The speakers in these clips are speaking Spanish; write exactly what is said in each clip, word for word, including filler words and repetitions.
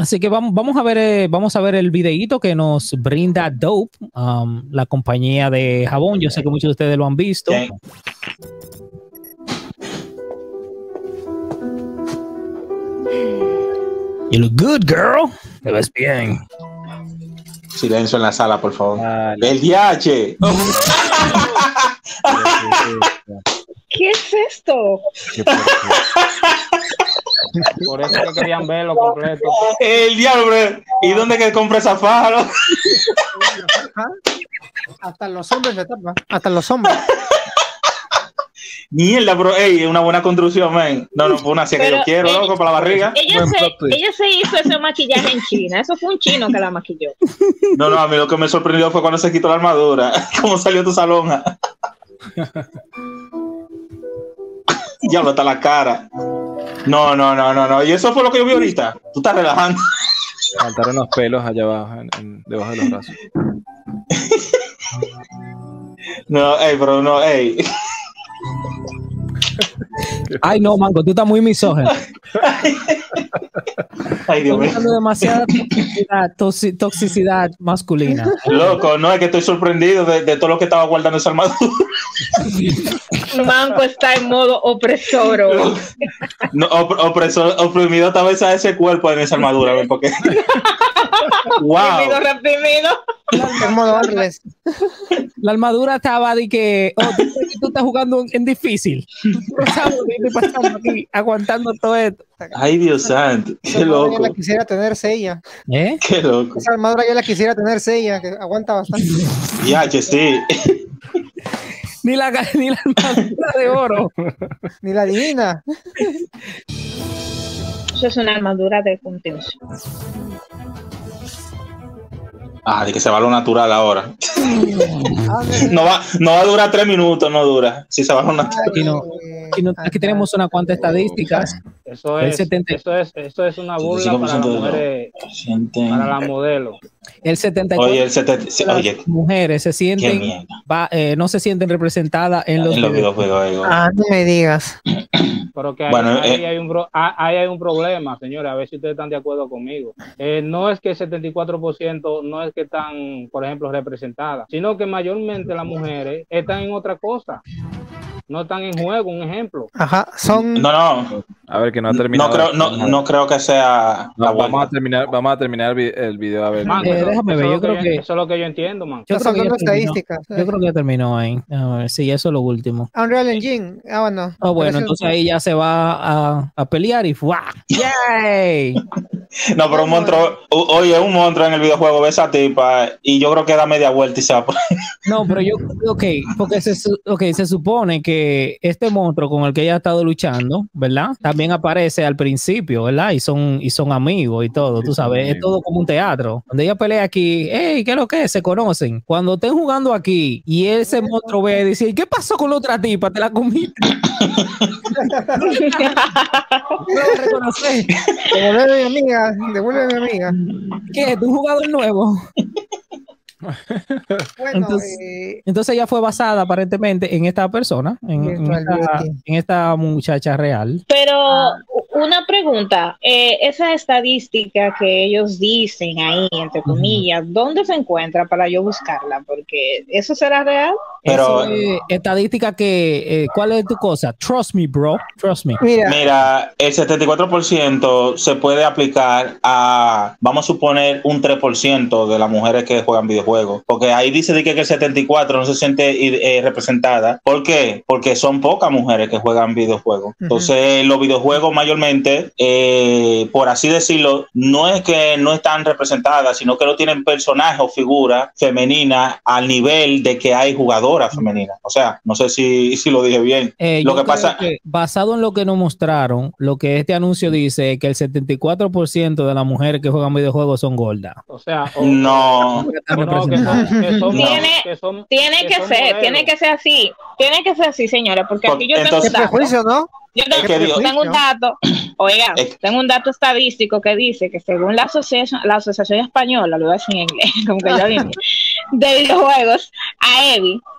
Así que vamos, vamos a ver, eh, vamos a ver el videíto que nos brinda Dope, um, la compañía de jabón. Yo sé que muchos de ustedes lo han visto. Okay. You look good, girl. Te ves bien. Silencio en la sala, por favor. Vale. El D H. ¿Qué es esto? Por eso que querían verlo completo. El diablo, bro. ¿Y dónde que compra esa faja? Hasta los hombres se tapan. Hasta los hombres. Mierda, bro. Ey, es una buena construcción, man. No, no, fue una así que Pero yo quiero, ella- loco, para la barriga. Ella se, ella se hizo ese maquillaje en China. Eso fue un chino que la maquilló. No, no, a mí lo que me sorprendió fue cuando se quitó la armadura. ¿Cómo salió tu salón? Diablo, hasta la cara. No, no, no, no, no. Y eso fue lo que yo vi ahorita. Tú estás relajando. Faltaron los pelos allá abajo, en, en, debajo de los brazos. No, ey, bro, no, ey. Ay, no, Mango, tú estás muy misógino. Ay, Dios mío. Estás usando demasiada toxicidad, toxi- toxicidad masculina. Loco, no, es que estoy sorprendido de, de todo lo que estaba guardando esa armadura. Manco está en modo opresor. hoy. No, op- opresor, oprimido esta vez a ese cuerpo en esa armadura, ¿ven? Porque. ¡Wow! Reprimido, reprimido. En modo Arles. La armadura estaba de que, oh, tú, tú estás jugando en, en difícil. Tú no sabes lo que estoy pasando aquí, aguantando todo esto. Ay, Dios santo. Esa Qué armadura loco. ya la quisiera tener Seiya. ¿Eh? Qué loco. Esa armadura ya la quisiera tener Seiya, que aguanta bastante. Ya, che, sí. Ni la, ni la armadura de oro. Ni la divina. Eso es una armadura de contención. Ah, de que se va lo natural ahora. Ah, No va, no va a durar tres minutos, no dura. Si se va lo natural. Aquí, no, aquí, no- aquí tenemos unas cuantas estadísticas. Eso El es, setenta eso es, eso es una burla setenta por para las ciento de mujeres, lo- sienten- para las modelos. El setenta y cuatro por ciento Oye, el setenta. sí, de las Oye, mujeres se qué sienten, mierda. va- eh, no se sienten representadas en los, En los videos. videojuegos. Ah, no me digas. Pero que ahí, Bueno, ahí eh. hay un pro- ah- ahí hay un problema, señores, a ver si ustedes están de acuerdo conmigo. Eh, no es que el setenta y cuatro por ciento no es que están, por ejemplo, representadas, sino que mayormente las mujeres están en otra cosa. No están en juego, un ejemplo. Ajá, son. No, no. A ver, que no ha No terminado. creo, no, no creo que sea la No, vamos a vuelta. terminar, vamos a terminar el, vi- el video a ver. Man, Eh, déjame ver, eso yo es lo creo yo- que- eso es lo que yo entiendo, man. Yo Estás creo, que ya hablando de terminó. estadísticas. Yo creo que ya terminó ahí. A ver, sí, eso es lo último. Unreal Engine. Ah, bueno. Ah, bueno, Pero eso- entonces ahí ya se va a, a pelear y ¡fua! ¡Yay! No, pero un monstruo, o- oye, un monstruo en el videojuego ve esa tipa y yo creo que da media vuelta y se va por ahí. No, pero yo, ok, porque se, su- okay, se supone que este monstruo con el que ella ha estado luchando, ¿verdad? También aparece al principio, ¿verdad? Y son, y son amigos y todo, tú sabes, es todo como un teatro. Donde ella pelea aquí, hey, ¿qué es lo que es? Se conocen. Cuando estén jugando aquí y ese monstruo ve y dice, ¿qué pasó con la otra tipa? ¿Te la comiste? No lo reconocí. Devuelve a mi amiga. Devuelve a mi amiga. ¿Qué? ¿Tú un jugador nuevo? Bueno, Entonces- eh, Entonces ella fue basada aparentemente en esta persona, en, en Virtual esta, Beauty. en esta muchacha real. Pero una pregunta, eh, esa estadística que ellos dicen ahí, entre comillas, ¿dónde se encuentra para yo buscarla? Porque eso será real. Pero- Eso es estadística que, eh, ¿cuál es tu cosa? Trust me, bro. Trust me. mira, Mira, el setenta y cuatro por ciento se puede aplicar a, vamos a suponer, un tres por ciento de las mujeres que juegan videojuegos. Porque ahí dice de que el setenta y cuatro por ciento no se siente eh, representada. ¿Por qué? Porque son pocas mujeres que juegan videojuegos. Entonces, los videojuegos mayormente, eh, por así decirlo, no es que no están representadas, sino que no tienen personajes o figuras femeninas al nivel de que hay jugadoras femeninas. O sea, no sé si, si lo dije bien. Eh, Lo yo que creo pasa... que, basado en lo que nos mostraron, lo que este anuncio dice es que el setenta y cuatro por ciento de las mujeres que juegan videojuegos son gordas. O sea, o- No. o no, que son, que son- Tiene- que son- Tiene que son ser, modelos. tiene que ser así, tiene que ser así, señores, porque aquí yo tengo Entonces- un qué dato. prejuicio, ¿no? Yo tengo, Es que digo- tengo un dato, oigan, Es- tengo un dato estadístico que dice que según la asociación, la asociación española, lo voy a decir en inglés, como que yo vine, de videojuegos, A E B I,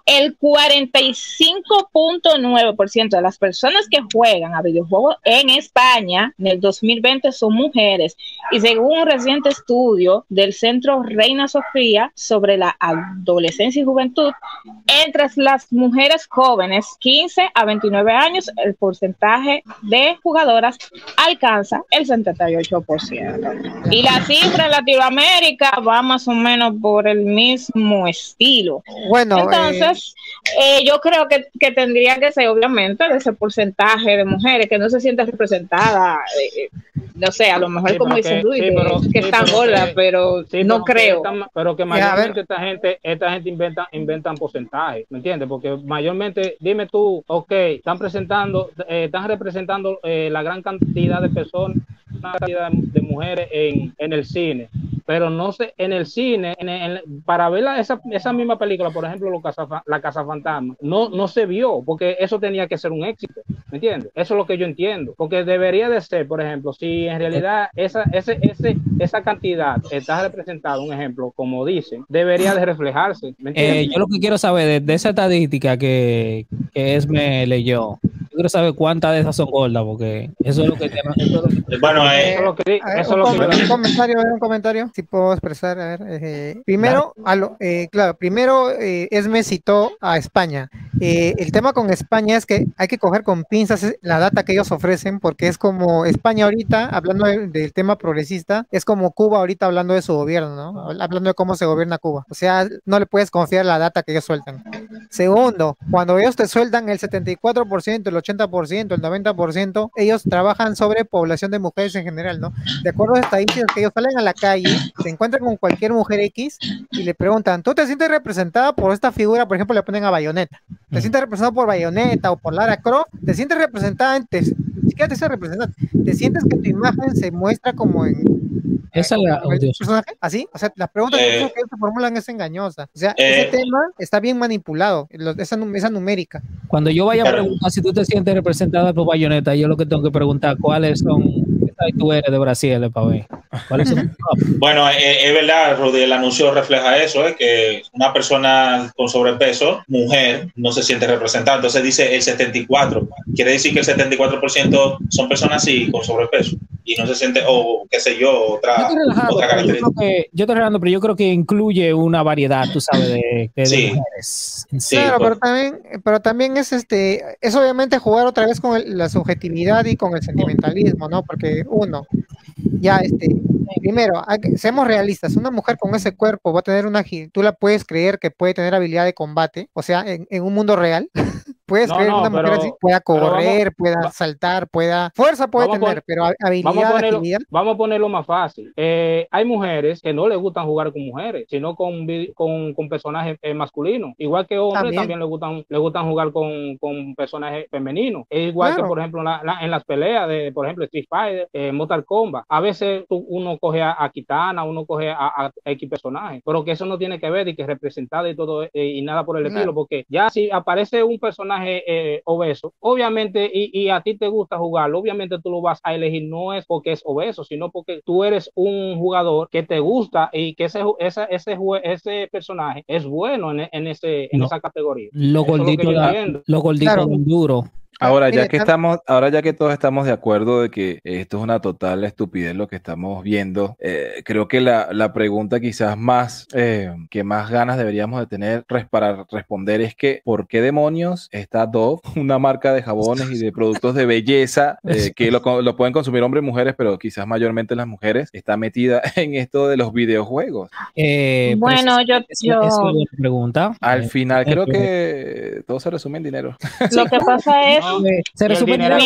el cuarenta y cinco punto nueve por ciento de las personas que juegan a videojuegos en España en el dos mil veinte son mujeres. Y según un reciente estudio del Centro Reina Sofía sobre la adolescencia y juventud, entre las mujeres jóvenes quince a veintinueve años, el porcentaje de jugadoras alcanza el setenta y ocho por ciento. Y la cifra en Latinoamérica va más o menos por el mismo estilo. Bueno, entonces, eh, eh, yo creo que, que tendría que ser, obviamente, de ese porcentaje de mujeres que no se sienten representadas. Eh, no sé, a lo mejor sí, como dice Luis, sí, que, que sí, están gordas, pero sí, no pero creo. Que están, pero que mayormente esta gente, esta gente inventa, inventan porcentajes, ¿me entiendes? Porque mayormente, dime tú, ok, están presentando, eh, están representando eh, la gran cantidad de personas, una cantidad de mujeres en, en el cine, pero no sé, en el cine, en el, para ver la, esa, esa misma película, por ejemplo, lo Casa, La Casa Fantasma, no, no se vio, porque eso tenía que ser un éxito, ¿me entiendes? Eso es lo que yo entiendo, porque debería de ser, por ejemplo, si en realidad esa, ese, ese, esa cantidad está representada, un ejemplo, como dicen, debería de reflejarse, ¿me entiendes? Eh, yo lo que quiero saber de, de esa estadística que, que Esme leyó, yo quiero saber cuántas de esas son gordas, porque eso es lo que... Eso es lo que bueno, eh, eso es lo que... A ver, Eso un, es lo com que un comentario, a ver, un comentario, si puedo expresar, a ver, eh, primero, claro, a lo, eh, claro, primero eh, Esme citó a España. Eh, el tema con España es que hay que coger con pinzas la data que ellos ofrecen, porque es como España ahorita, hablando de, del tema progresista, es como Cuba ahorita hablando de su gobierno, ¿no? Hablando de cómo se gobierna Cuba. O sea, no le puedes confiar la data que ellos sueltan. Segundo, cuando ellos te sueltan el setenta y cuatro por ciento, el ochenta por ciento, el noventa por ciento, ellos trabajan sobre población de mujeres en general, ¿no? De acuerdo a estadísticas que ellos salen a la calle, se encuentran con cualquier mujer X y le preguntan, ¿tú te sientes representada por esta figura? Por ejemplo, le ponen a Bayonetta. ¿Te sientes representada por Bayonetta o por Lara Croft? ¿Te sientes representada en... Te, ni siquiera te sientes representada. ¿Te sientes que tu imagen se muestra como en... Esa la, oh, personaje? ¿Así? O sea, las preguntas eh, que ellos se formulan es engañosa. O sea, eh, ese tema está bien manipulado, esa, esa numérica. Cuando yo vaya a preguntar si tú te sientes representada por Bayonetta, yo lo que tengo que preguntar cuáles son... Tú eres de Brasil, para ver. ¿Cuáles son? Bueno, eh, es verdad, Rudy, el anuncio refleja eso, eh, que una persona con sobrepeso, mujer, no se siente representada. Entonces dice el setenta y cuatro. Quiere decir que el setenta y cuatro por ciento son personas así, con sobrepeso. Y no se siente, o qué sé yo, otra, yo otra característica. Yo, que, yo estoy relajando, pero yo creo que incluye una variedad, tú sabes, de, de, sí. de mujeres. Sí, claro, pues. pero también, pero también es este, es obviamente jugar otra vez con el, la subjetividad y con el sentimentalismo, ¿no? Porque uno, ya este, primero, hay que, seamos realistas, una mujer con ese cuerpo va a tener una, tú la puedes creer que puede tener habilidad de combate, o sea, en, en un mundo real. Puedes no, creer no, una mujer pero, así, pueda correr, vamos, pueda saltar, pueda... Fuerza puede tener, poner, pero habilidad, vamos a ponerlo, agilidad... Vamos a ponerlo más fácil. Eh, hay mujeres que no les gustan jugar con mujeres, sino con, con, con personajes eh, masculinos. Igual que hombres también, también les, gustan, les gustan jugar con, con personajes femeninos. Es igual claro. que, por ejemplo, la, la, en las peleas de, por ejemplo, Street Fighter, eh, Mortal Kombat. A veces uno coge a, a Kitana, uno coge a, a, a X personajes, pero que eso no tiene que ver y que es representada y todo, eh, y nada por el claro. estilo, porque ya si aparece un personaje Eh, obeso, obviamente, y, y a ti te gusta jugarlo, obviamente tú lo vas a elegir, no es porque es obeso, sino porque tú eres un jugador que te gusta y que ese, ese, ese, ese personaje es bueno en, en, ese, en no. esa categoría. Lo gordito, lo gordito claro. duro. Ahora, ya que estamos, ahora ya que todos estamos de acuerdo de que esto es una total estupidez lo que estamos viendo, eh, creo que la, la pregunta quizás más eh, que más ganas deberíamos de tener res, para responder es que ¿por qué demonios está Dove, una marca de jabones y de productos de belleza eh, que lo, lo pueden consumir hombres y mujeres, pero quizás mayormente las mujeres, está metida en esto de los videojuegos? Eh, bueno, yo, yo... Es una buena pregunta. Al final eh, creo que todo se resume en dinero. Lo que pasa es No, se resume el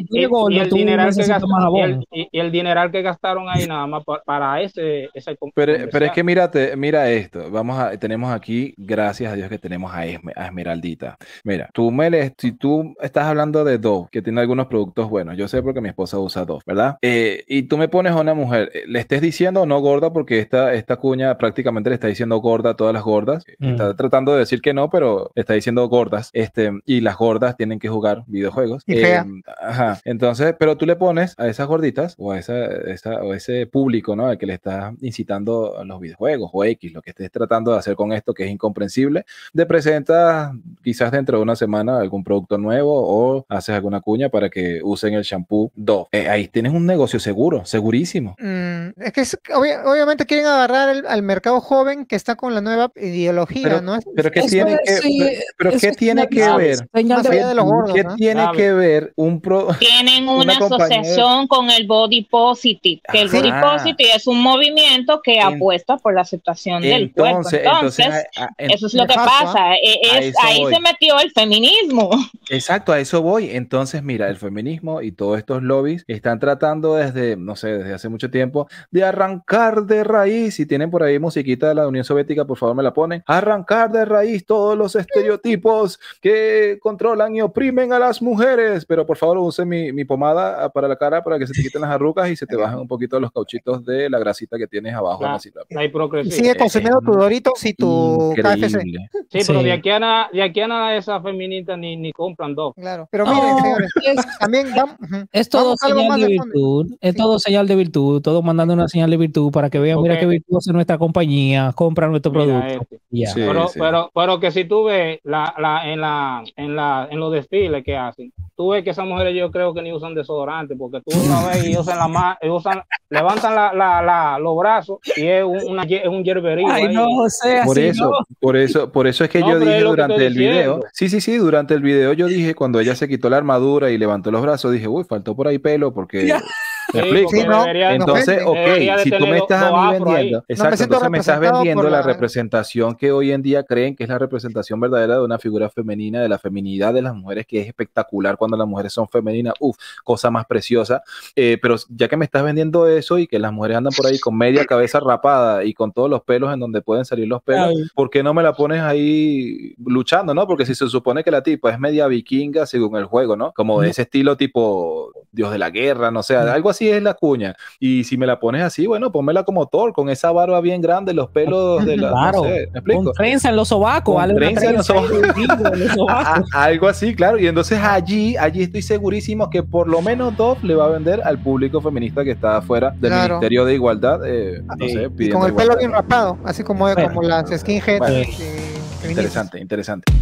dineral que gastaron ahí nada más para, para ese, ese pero, pero es que mírate, mira esto, vamos a, tenemos aquí, gracias a Dios que tenemos a, Esme, a Esmeraldita. Mira, tú me le, si tú estás hablando de Dove, que tiene algunos productos buenos, yo sé porque mi esposa usa Dove, ¿verdad? Eh, y tú me pones a una mujer, le estés diciendo no gorda, porque esta, esta cuña prácticamente le está diciendo gorda a todas las gordas, mm. está tratando de decir que no, pero le está diciendo gordas, este, y las gordas tienen que jugar videojuegos. Y fea. Eh, ajá. Entonces, pero tú le pones a esas gorditas o a esa, esa, o ese público, ¿no? Al que le estás incitando a los videojuegos o X, lo que estés tratando de hacer con esto que es incomprensible, te presentas quizás dentro de una semana algún producto nuevo o haces alguna cuña para que usen el shampoo Dove. Eh, ahí tienes un negocio seguro, segurísimo. Mm, es que es- obvia- obviamente quieren agarrar el- al mercado joven que está con la nueva ideología, Pero, ¿no? Es- pero ¿qué Eso tiene es, que, sí, pero, pero eso ¿qué es tiene una que señal- ver? señal Más de allá de los gordos, ¿Qué ¿no? tiene Sabe. que ver un pro? Tienen una, Una compañía- asociación con el Body Positive, que el Sí. Body Ah. Positive es un movimiento que En- apuesta por la aceptación del cuerpo. Entonces, Entonces, entonces, a- a- en- eso es lo que Nefasto, pasa. eh, A es- eso ahí voy. se metió el feminismo. exacto, a eso voy. Entonces, mira, el feminismo y todos estos lobbies están tratando desde, no sé, desde hace mucho tiempo de arrancar de raíz. Si tienen por ahí musiquita de la Unión Soviética, por favor me la ponen. Arrancar de raíz todos los estereotipos que controlan y oprimen a las mujeres. Pero por favor, use mi, mi pomada para la cara para que se te quiten las arrugas y se te bajen un poquito los cauchitos de la grasita que tienes abajo en La, la silla. la Y hipocresía. sigue Eh, consumiendo es tu Doritos y tu K F C. Increíble. Sí, pero Sí. de aquí a nada, de aquí a nada esas feministas ni, ni compran dos. Claro. Pero No, miren, señores, es, también vamos, ujú, es todo vamos a algo señal más de de fondo. virtud, es Sí. todo señal de virtud, todo mandando una señal de virtud para que vean, mira Ok. qué virtuosa es nuestra compañía, compra nuestro Mira producto. este. Ya. Sí, Pero, sí. pero, pero que si tú ves la, la, en, la, en, la, en los desfiles que hacen, tú ves que esas mujeres yo creo que ni usan desodorante, porque tú una vez y usan la ma- y usan, levantan la, la, la, los brazos y es un, una, es un yerberío Ay, ahí. no, José, Por así eso, no. por eso, por eso es que No, yo pero dije es lo que durante estoy el video, diciendo. sí, sí, sí, durante el video yo dije cuando ella se quitó la armadura y levantó los brazos, dije, uy, faltó por ahí pelo porque Ya. ¿me Sí, explico? porque Sí, no, debería- Entonces, no, ok, debería de si tú tener me dos- estás dos a mí afros ahí. vendiendo, exacto, siento entonces me estás representado vendiendo por la la- representación que hoy en día creen que es la representación verdadera de una figura femenina, de la feminidad de las mujeres, que es espectacular cuando las mujeres son femeninas, uff, cosa más preciosa, eh, pero ya que me estás vendiendo eso y que las mujeres andan por ahí con media cabeza rapada y con todos los pelos en donde pueden salir los pelos, Ay. ¿por qué no me la pones ahí luchando, no? Porque si se supone que la tipa es media vikinga según el juego, ¿no? Como de No. ese estilo tipo Dios de la guerra, no sé, algo así es la cuña. Y si me la pones así, bueno, pónmela como Thor, con esa barba bien grande, los pelos de la, Claro, no sé, ¿me explico? con trenza en los sobacos, Con vale una trenza en los trenza sobacos. ahí, en los A- sobacos. a- algo así, claro. Y entonces allí, allí estoy segurísimo que por lo menos Dove le va a vender al público feminista que está afuera del Claro. Ministerio de Igualdad, eh, no Sí. sé, Y pidiendo con el pelo igualdad. bien rapado, así como, Bueno. como las skinheads. Bueno. eh, feministas. Interesante, interesante.